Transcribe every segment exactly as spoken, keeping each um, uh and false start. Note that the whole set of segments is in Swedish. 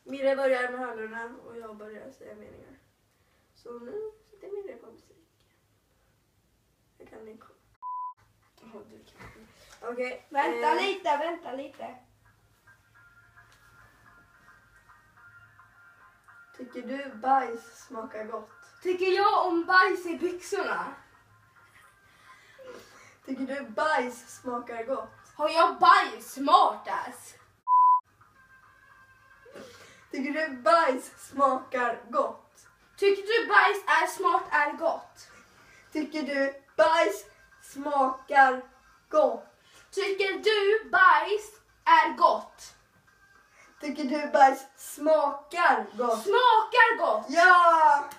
Mirre börjar med hörlurarna och jag börjar säga meningar. Så nu sätter Mirre på musik. Jag kan inte. Oh, du kan. Okej. Okay. Vänta eh. lite, vänta lite. Tycker du bajs smakar gott? Tycker jag om bajs i byxorna? Tycker du bajs smakar gott? Har jag bajs smartass? Tycker du bajs smakar gott? Tycker du bajs är smart är gott? Tycker du bajs smakar gott? Tycker du bajs är gott? Tycker du bajs smakar gott? Smakar gott? Ja!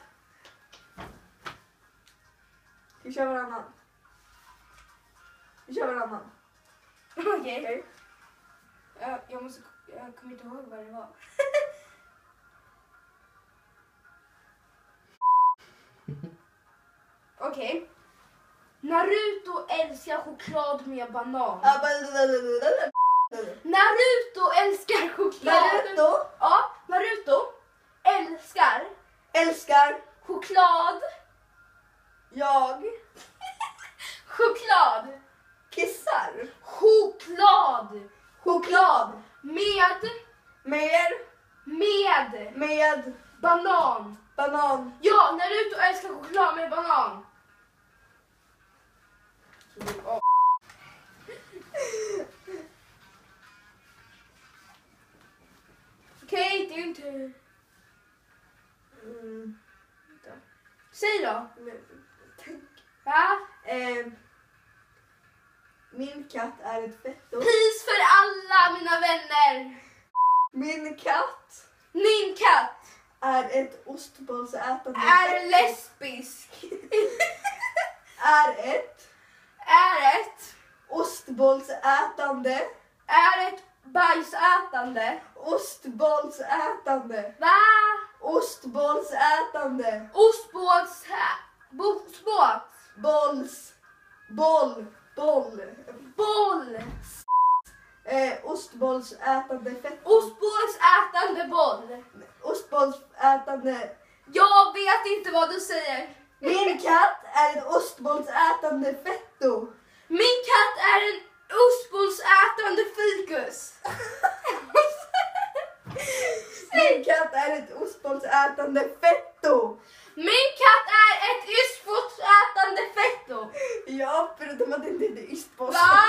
Vi kör varannan. Vi kör varannan. Okej. Okay. Okay. Jag, jag, måste, jag kommer inte ihåg vad det var. Okej. Okay. Naruto älskar choklad med banan. Naruto älskar choklad. Naruto? Ja, Naruto älskar. Älskar. Choklad. Jag. Choklad. Kissar. Choklad. Choklad. Med. Mer. Med. Med. Banan. Banan. Ja, Naruto älskar choklad med banan. Oh. Okej, okay, din tur. Mm. Säg då. Tänk. Va? Eh, min katt är ett fetto. Peace för alla mina vänner. Min katt Min katt är ett ostbollsätande är fetto. lesbisk. Är ett Är ett ostbollsätande. Är ett bajsätande. Ostbollsätande. Va? Ostbollsätande. Ostbåts... Ostbåt. Bolls. Boll. Boll. Boll. Eh, ostbollsätande fetto. Ostbåtsätande boll. Ostbollsätande. Jag vet inte vad du säger. Min katt är ett ostbollsätande fetto. Min katt är en ostbollsätande fikus. Min katt är ett ostbollsätande fetto. Min katt är ett ostbollsätande fetto. Ja, förutom att det inte är ostboll. Va?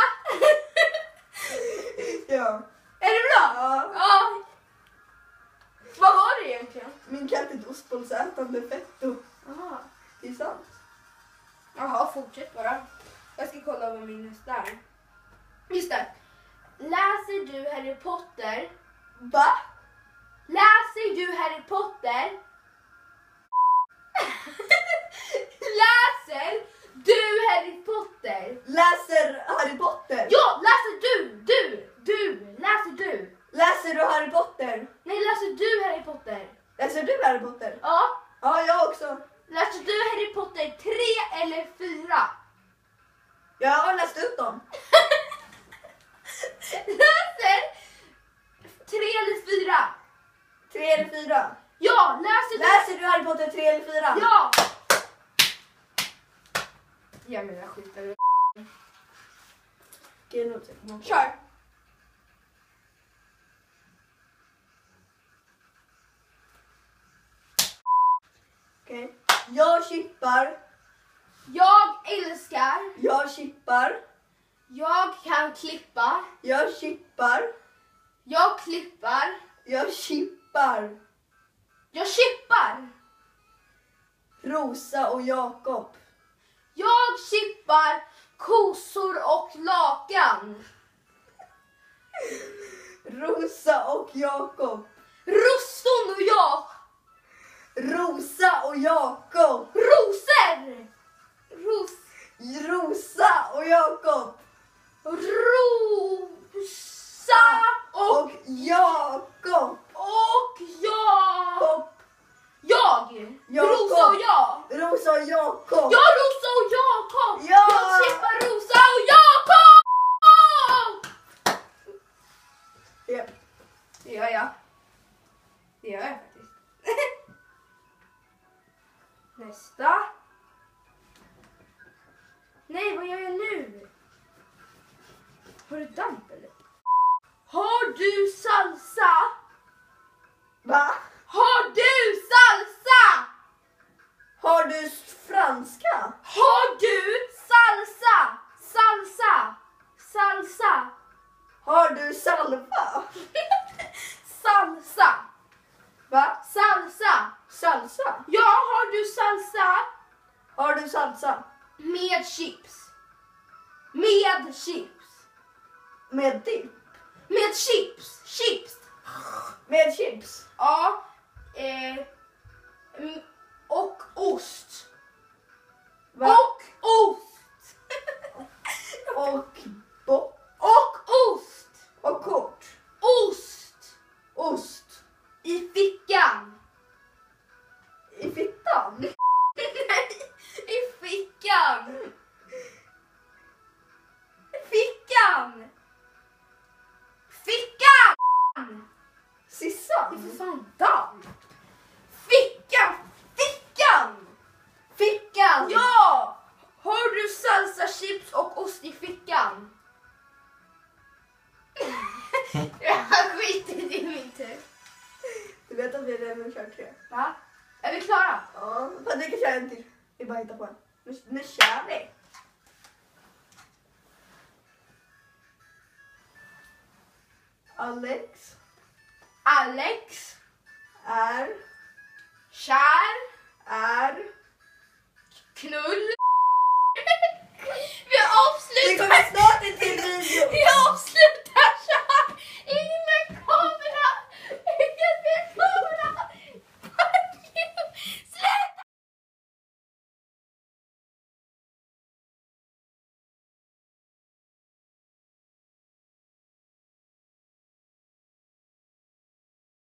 Ja. Är det bra? Ja. Ja. Vad var det egentligen? Min katt är ett ostbollsätande fetto. Aha. Det är sant. Jaha, fortsätt bara. Jag ska kolla vad min nästa är. Just det. Läser du Harry Potter? Va? Läser du Harry Potter? Läser du Harry Potter? Läser Harry Potter? Ja, läser du, du, du, läser du. Läser du Harry Potter? Nej, läser du Harry Potter? Läser du Harry Potter? Ja. Ja, jag också. Läser du Harry Potter tre eller fyra? Jag har läst ut dem. Läser tre eller fyra? Tre eller fyra? Ja, läser du? Läser du Harry Potter tre eller fyra? Ja! Ja, men jag skiter i. Okej, nu tycker jag. Kör! Okej. Jag chippar. Jag älskar. Jag chippar. Jag kan klippa. Jag chippar. Jag klippar. Jag chippar. Jag chippar. Rosa och Jakob. Jag chippar kossor och lakan. Rosa och Jakob. Roston och jag. Rosa och Jakob. Rosor. Ros. Rosa och Jakob. Rosa och, Och Jakob. och jag. Jakob. Jag. Jakob. Rosa och jag. Rosa och Jakob. Ja, Rosa och Jakob. Ja. Jag chippar Rosa och Jakob. Ja. Det gör jag. Nej, vad gör jag nu? Har du damp eller? Har du salsa? Va? Har du salsa? Har du franska? Har du salsa? Salsa. Salsa. Har du salva? Salsa. Va? Salsa. Salsa? Ja, har du salsa? Har du salsa? Med chips. Med chips. Med dipp? Med chips. Chips. Med chips? Ja. Eh, mm, och ost. Va? Och ost. Och bo? Och ost. Och kort? Ost. Ost? I fickan. I fittan? Nej, i fickan. Fickan. Fickan. Sissan? Det är för fan damp. Fickan. Fickan. Fickan? Ja. Har du salsa, chips och ost i fickan? Jag skiter i min tur. Du vet att vi redan kört tre. Va? Är vi klara? Ja, fan du kan köra en till. Vi bara hittar på en. Nu, nu kör vi. Alex Alex är, kär är. knull. Vi Det avslutar. kommer snart en till video.